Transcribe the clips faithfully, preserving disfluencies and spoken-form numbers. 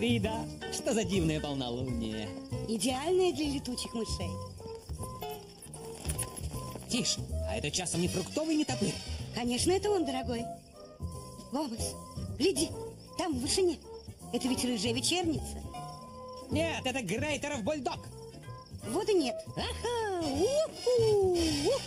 Ирида, что за дивное полнолуние. Идеальное для летучих мышей. Тише, а это часом не фруктовый нетопырь? Конечно, это он, дорогой. Ломас, гляди, там, в вышине. Это ведь рыжая вечерница. Нет, это Грейтеров бульдог. Вот и нет. Ага, уху, ух.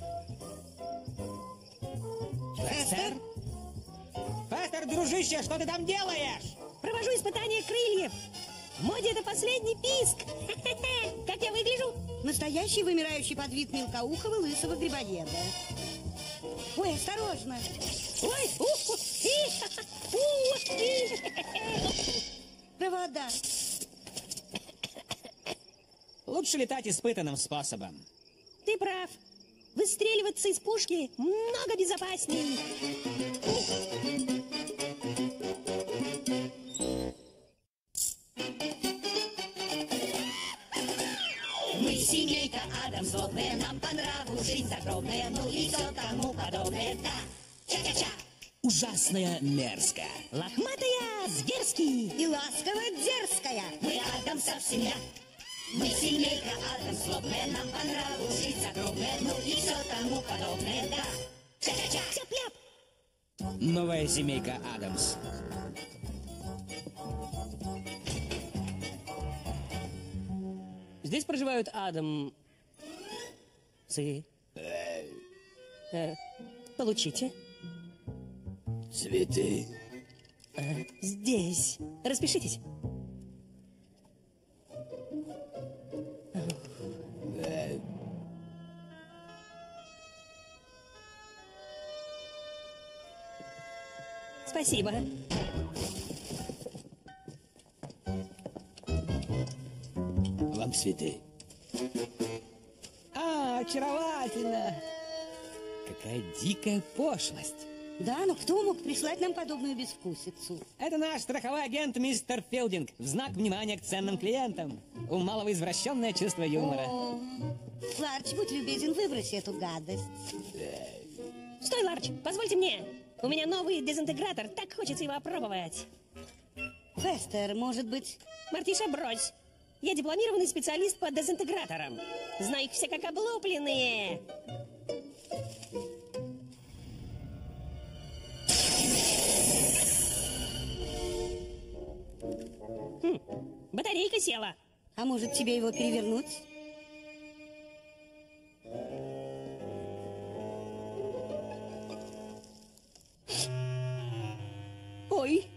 Фестер? Фестер, дружище, что ты там делаешь? Провожу испытание крыльев. В моде это последний писк. Как я выгляжу? Настоящий вымирающий подвид мелкоухого лысого грибоеда. Ой, осторожно. Ой, уху, и, у, и. Провода. Лучше летать испытанным способом. Ты прав. Выстреливаться из пушки много безопасней. Мы семейка Адамс, злобная, нам по нраву, жизнь загробная, ну и все тому подобное, да. Ча-ча-ча. Ужасная, мерзкая. Лохматая, зверский. И ласково дерзкая. Мы Адамсов семья. Мы семейка Адамс, злобная, нам по нраву, жизнь загробная, ну и все тому подобное, да. Ча-ча-ча. Тяп-ляп. Новая семейка Адамс. Здесь проживают Адам... Сы. Э, получите. Цветы. Э, здесь. Распишитесь. Спасибо. Вам цветы. А, очаровательно. Какая дикая пошлость. Да, но кто мог прислать нам подобную безвкусицу? Это наш страховой агент мистер Филдинг. В знак внимания к ценным клиентам. У малого извращенное чувство юмора. О, Ларч, будь любезен, выброси эту гадость. Стой, Ларч, позвольте мне. У меня новый дезинтегратор, так хочется его опробовать. Фестер, может быть... Мартиша, брось. Я дипломированный специалист по дезинтеграторам. Знаю их все как облупленные. Хм, батарейка села. А может, тебе его перевернуть? Ой.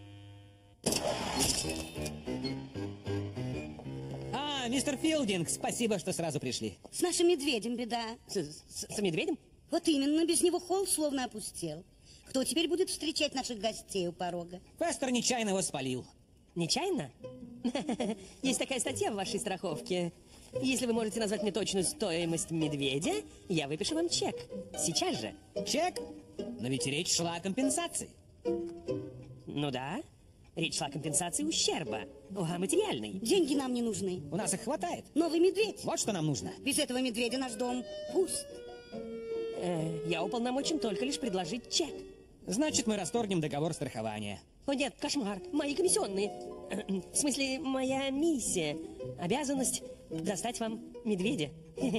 А, мистер Филдинг, спасибо, что сразу пришли. С нашим медведем беда. С, с, с медведем? Вот именно, без него холл словно опустел. Кто теперь будет встречать наших гостей у порога? Фестер нечаянно его спалил. Нечаянно? Есть такая статья в вашей страховке. Если вы можете назвать мне точную стоимость медведя, я выпишу вам чек. Сейчас же. Чек? Но ведь речь шла о компенсации. Ну да. Речь шла о компенсации ущерба. О, материальной. Деньги нам не нужны. У нас их хватает. Новый медведь. Вот что нам нужно. Без этого медведя наш дом пуст. Э, я уполномочен только лишь предложить чек. Значит, мы расторгнем договор страхования. О нет, кошмар. Мои комиссионные. В смысле, моя миссия. Обязанность достать вам медведя.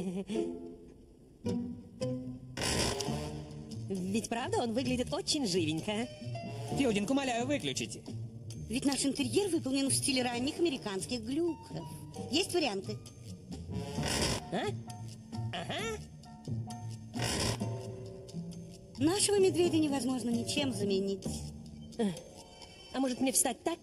Ведь правда, он выглядит очень живенько. Филдинг, умоляю, выключите. Ведь наш интерьер выполнен в стиле ранних американских глюков. Есть варианты? А? Ага. Нашего медведя невозможно ничем заменить. А может мне встать так?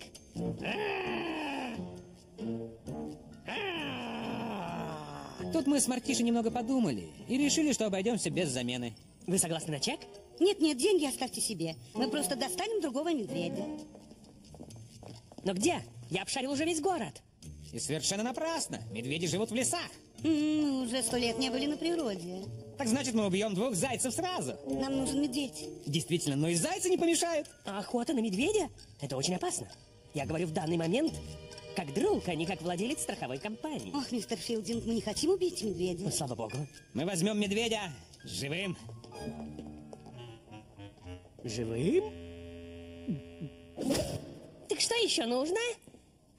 Тут мы с Мартишей немного подумали и решили, что обойдемся без замены. Вы согласны на чек? Нет-нет, деньги оставьте себе. Мы просто достанем другого медведя. Но где? Я обшарил уже весь город. И совершенно напрасно. Медведи живут в лесах. Мы уже сто лет не были на природе. Так значит, мы убьем двух зайцев сразу. Нам нужен медведь. Действительно, но и зайцы не помешают. А охота на медведя? Это очень опасно. Я говорю в данный момент как друг, а не как владелец страховой компании. Ох, мистер Филдинг, мы не хотим убить медведя. Ну, слава богу. Мы возьмем медведя живым. Живым? Так что еще нужно?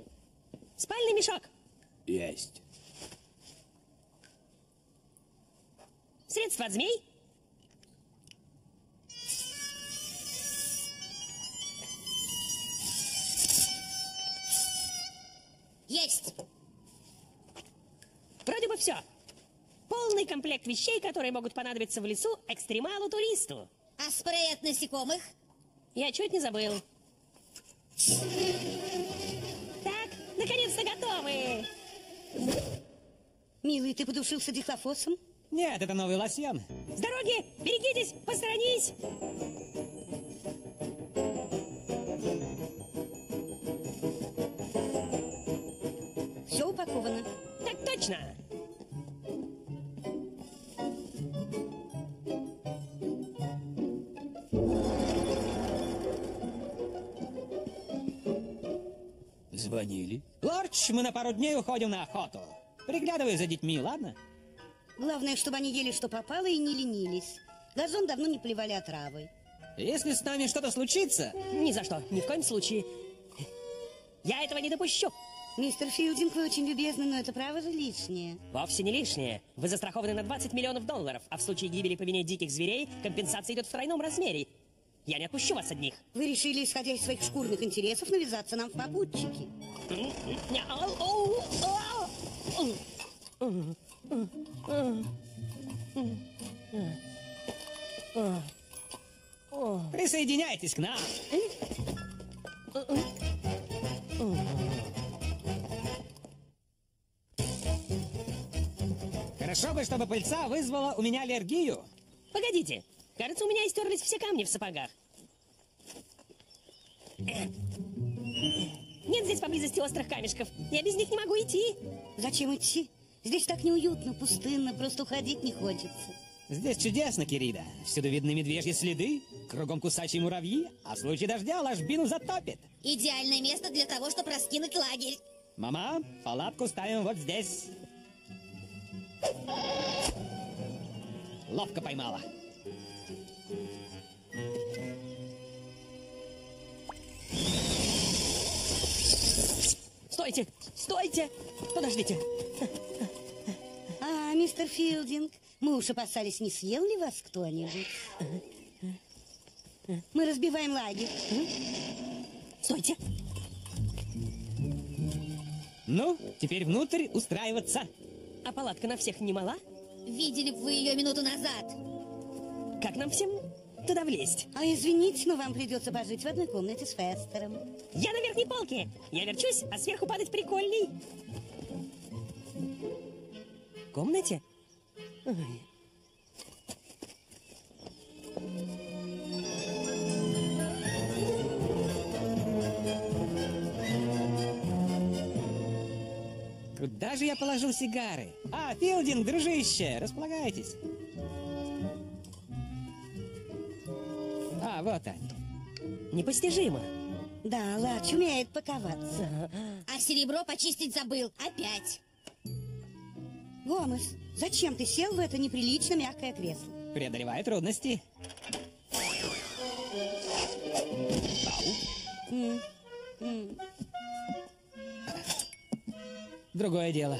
Спальный мешок. Есть. Средство от змей. Есть. Вроде бы все. Полный комплект вещей, которые могут понадобиться в лесу экстремалу-туристу. А спрей от насекомых? Я чуть не забыл. Так, наконец-то готовы. Милый, ты подушился дихлофосом? Нет, это новый лосьон. С дороги! Берегитесь! Посторонись! Все упаковано. Так точно! Звонили. Лорч, мы на пару дней уходим на охоту. Приглядывай за детьми, ладно? Главное, чтобы они ели, что попало, и не ленились. Газон давно не поливали отравой. Если с нами что-то случится... Ни за что, ни в коем случае. Я этого не допущу. Мистер Филдинг, вы очень любезны, но это право же лишнее. Вовсе не лишнее. Вы застрахованы на двадцать миллионов долларов, а в случае гибели по вине диких зверей компенсация идет в тройном размере. Я не отпущу вас одних. Вы решили, исходя из своих шкурных интересов, навязаться нам в попутчики. Присоединяйтесь к нам. Хорошо бы, чтобы пыльца вызвала у меня аллергию. Погодите, кажется, у меня истерлись все камни в сапогах. Нет здесь поблизости острых камешков. Я без них не могу идти. Зачем идти? Здесь так неуютно, пустынно, просто уходить не хочется. Здесь чудесно, Кирида. Всюду видны медвежьи следы, кругом кусачие муравьи, а в случае дождя ложбину затопит. Идеальное место для того, чтобы раскинуть лагерь. Мама, палатку ставим вот здесь. Ловко поймала. Стойте! Стойте! Подождите! А, мистер Филдинг, мы уж опасались, не съел ли вас кто-нибудь? Мы разбиваем лагерь. Стойте! Ну, теперь внутрь устраиваться. А палатка на всех не мала? Видели бы вы ее минуту назад. Как нам всем туда влезть? А извините, но вам придется пожить в одной комнате с Фестером. Я на верхней полке. Я верчусь, а сверху падать прикольней. В комнате? Ой. Куда же я положил сигары? А, Филдинг, дружище, располагайтесь. А, вот они. Непостижимо. Да, Лач умеет паковаться. А серебро почистить забыл. Опять. Гомес, зачем ты сел в это неприлично мягкое кресло? Преодолевая трудности. М, м. Другое дело.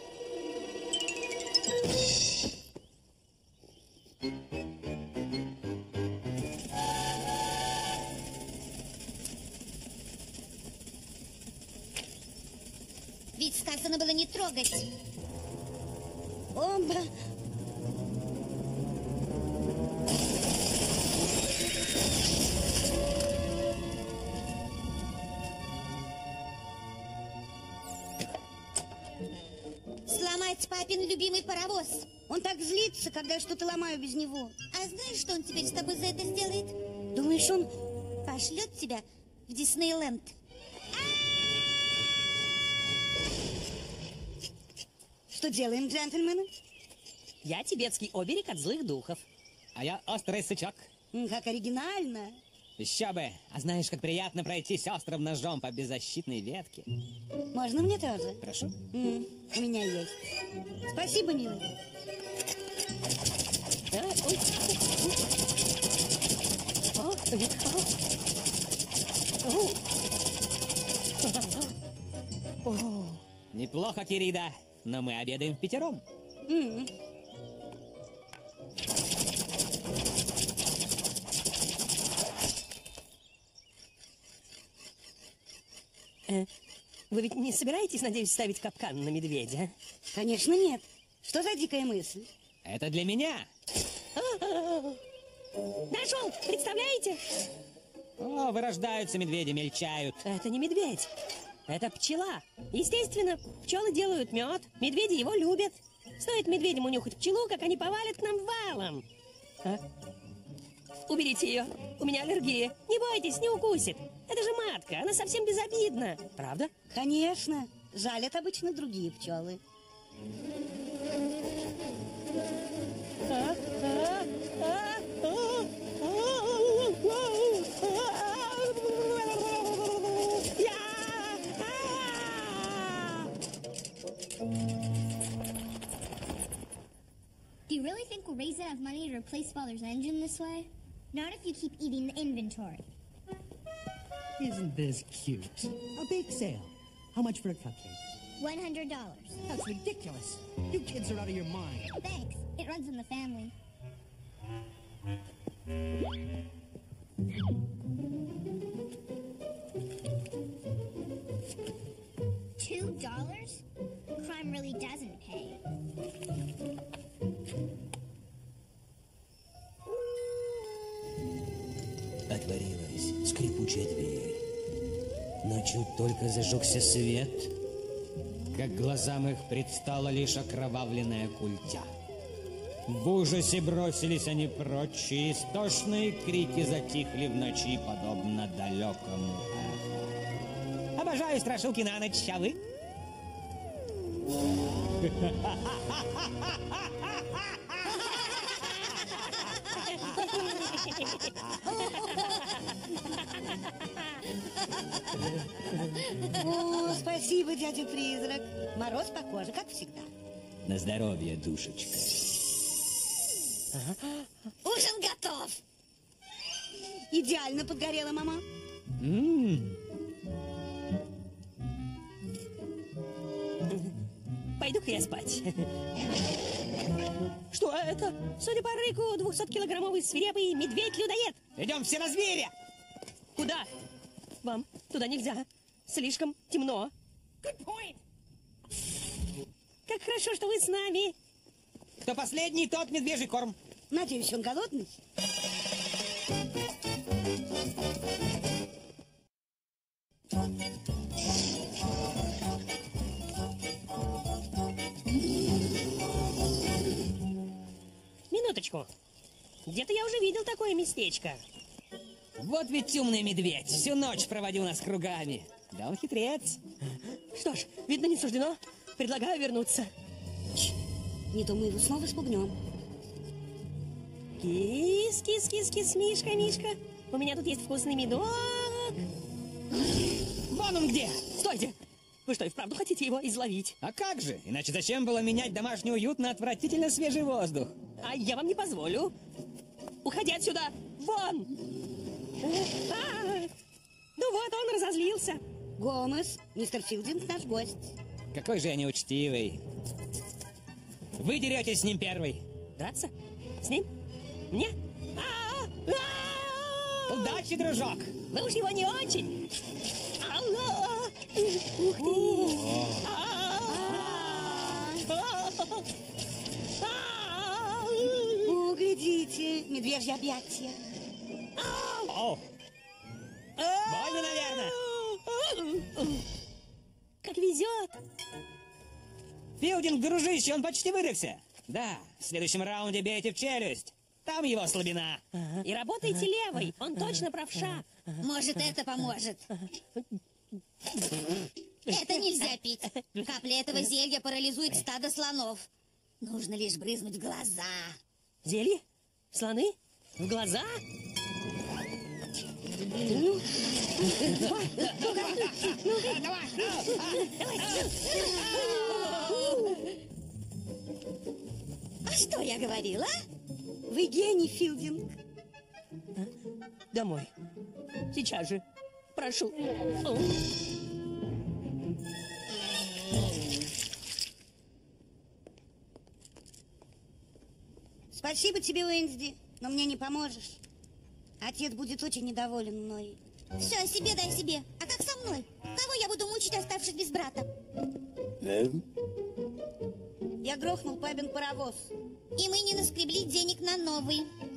Ведь сказано было не трогать. Оба. Сломать папин любимый паровоз. Он так злится, когда я что-то ломаю без него. А знаешь, что он теперь с тобой за это сделает? Думаешь, он... Пошлет тебя в Диснейленд. Что делаем, джентльмены? Я тибетский оберег от злых духов. А я острый сычок. М, Как оригинально. Еще бы. А знаешь, как приятно пройтись острым ножом по беззащитной ветке. Можно мне тоже? Прошу. М, У меня есть. Спасибо, милый. А, ой. О, ой, о. О. О. Неплохо, Кирида, но мы обедаем впятером. М. Э, Вы ведь не собираетесь, надеюсь, ставить капкан на медведя? Конечно, нет. Что за дикая мысль? Это для меня. Нашел! Представляете? О, вырождаются медведи, мельчают. Это не медведь. Это пчела. Естественно, пчелы делают мед, медведи его любят. Стоит медведям унюхать пчелу, как они повалят к нам валом. А? Уберите ее. У меня аллергия. Не бойтесь, не укусит. Это же матка, она совсем безобидна. Правда? Конечно. Жалят обычно другие пчелы. А? А? А? А? Я! А! Do you really think we'll raise enough money to replace Father's engine this way? Not if you keep eating the inventory. Isn't this cute? A bake sale. How much for a cupcake? One hundred dollars. That's ridiculous. You kids are out of your mind. Thanks. It runs in the family. Two dollars? Crime really doesn't pay. Отворилась скрипучая дверь. Но чуть только зажегся свет, как глазам их предстала лишь окровавленная культя. В ужасе бросились они прочь, и истошные крики затихли в ночи, подобно далекому эху. Обожаю страшилки на ночь, а вы? О, спасибо, дядя-призрак. Мороз по коже, как всегда. На здоровье, душечка. Ужин готов. Идеально подгорела, мама. М-м. Пойду-ка я спать. Что это? Судя по рыку, двухсоткилограммовый свирепый медведь-людоед. Идем все на зверя! Куда? Вам туда нельзя. Слишком темно. Как хорошо, что вы с нами. Кто последний, тот медвежий корм. Надеюсь, он голодный? Минуточку. Где-то я уже видел такое местечко. Вот ведь умный медведь. Всю ночь проводил нас кругами. Да он хитрец. Что ж, видно, не суждено. Предлагаю вернуться. Не то мы его снова спугнем. Кис, кис, кис, кис, Мишка, Мишка. У меня тут есть вкусный медок. Вон он где! Стойте! Вы что, и вправду хотите его изловить? А как же? Иначе зачем было менять домашний уют на отвратительно свежий воздух? А я вам не позволю. Уходи отсюда! Вон! А, ну вот, он разозлился. Гомес, мистер Филдинг наш гость. Какой же я неучтивый. Вы деретесь с ним первый. Драться? С ним? Мне? А, а, Удачи, дружок! Вы уж его не очень. А, а, Ух ты! А, а, а, О, глядите, медвежье объятия. О! Больно, наверное. Как везет. Филдинг, дружище, он почти вырвался. Да, в следующем раунде бейте в челюсть. Там его слабина. И работайте левой, он точно правша. Может, это поможет. Это нельзя пить. Капля этого зелья парализует стадо слонов. Нужно лишь брызнуть в глаза. Зелье? Слоны? В глаза? А что я говорила? Вы гений, Филдинг. Домой. Сейчас же. Прошу. О. Спасибо тебе, Уэнсди, но мне не поможешь. Отец будет очень недоволен мной. Все, себе дай себе. А как со мной? Кого я буду мучить, оставшись без брата? Я грохнул папин паровоз. И мы не наскребли денег на новый.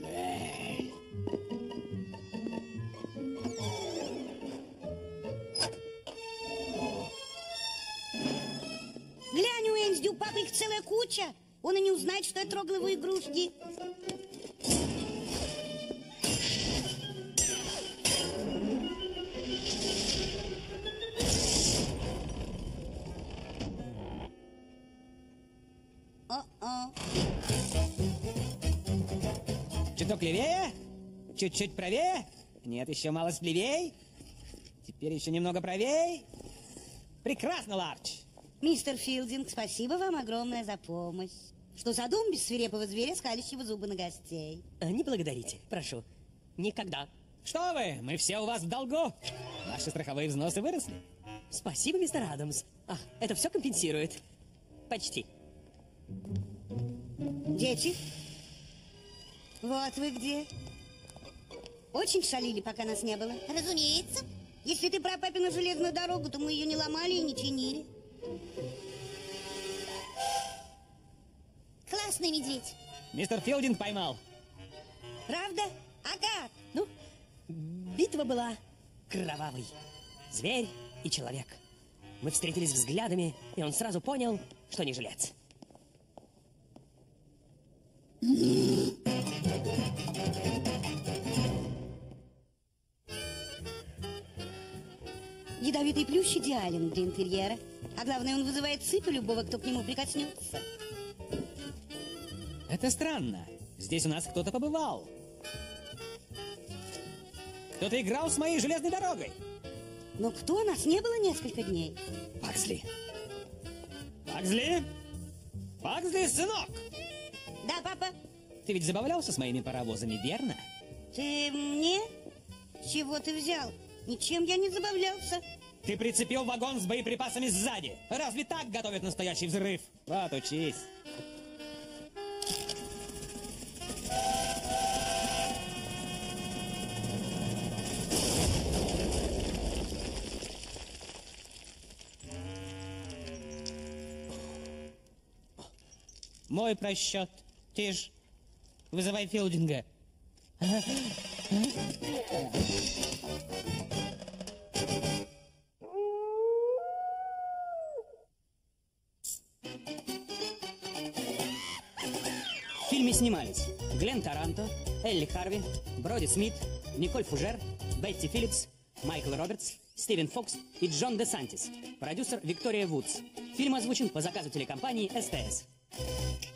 Глянь, Уэнсди, у папы их целая куча. Он и не узнает, что я трогал его игрушки. О-о. Чуток левее? Чуть-чуть правее? Нет, еще малость левей. Теперь еще немного правей. Прекрасно, Ларч. Мистер Филдинг, спасибо вам огромное за помощь. Что за дом без свирепого зверя, скалящего зубы на гостей? А, не благодарите, прошу. Никогда. Что вы, мы все у вас в долгу. Наши страховые взносы выросли. Спасибо, мистер Адамс. А, это все компенсирует. Почти. Дети, вот вы где. Очень шалили, пока нас не было. Разумеется. Если ты про папину железную дорогу, то мы ее не ломали и не чинили. Классный медведь. Мистер Филдинг поймал. Правда? А как? Ну, битва была кровавой. Зверь и человек. Мы встретились взглядами, и он сразу понял, что не жилец. Ядовитый плющ идеален для интерьера. А главное, он вызывает сыпь у любого, кто к нему прикоснется. Это странно. Здесь у нас кто-то побывал. Кто-то играл с моей железной дорогой. Но кто? Нас не было несколько дней. Паксли. Паксли? Паксли, сынок! Да, папа? Ты ведь забавлялся с моими паровозами, верно? Ты мне? С чего ты взял? Ничем я не забавлялся. Ты прицепил вагон с боеприпасами сзади. Разве так готовят настоящий взрыв? Вот, учись. Мой просчет. Ты ж вызывай Филдинга. В фильме снимались Глен Таранто, Элли Харви, Броди Смит, Николь Фужер, Бетти Филлипс, Майкл Робертс, Стивен Фокс и Джон Де Сантис. Продюсер Виктория Вудс. Фильм озвучен по заказу телекомпании эс тэ эс.